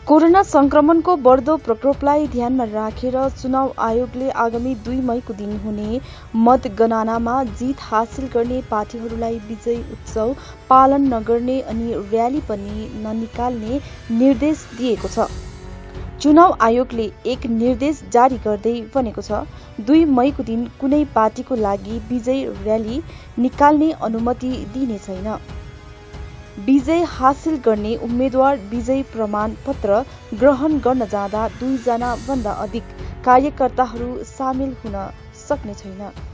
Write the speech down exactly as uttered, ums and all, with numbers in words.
Corona संक्रमणको बढ्दो प्रकोपलाई ध्यानमा राखेर चुनाव आयोगले आगामी दुई मईको दिन हुने मतगणनामा जित हासिल गर्ने पार्टीहरूलाई विजय उत्सव पालन नगर्ने अनि र्याली पनि ननिकाल्ने निर्देश दिएको छ। चुनाव आयोगले एक निर्देश जारी गर्दै भनेको छ, दुई मईको दिन कुनै पार्टीको लागि विजय र्याली निकाल्ने अनुमति दिइने छैन। विजय हासिल गर्ने उम्मेद्वार विजय प्रमाण पत्र ग्रहण गर्न जाँदा दुईजना भन्दा अधिक कार्यकर्ताहरू सामेल हुन सक्ने छैन।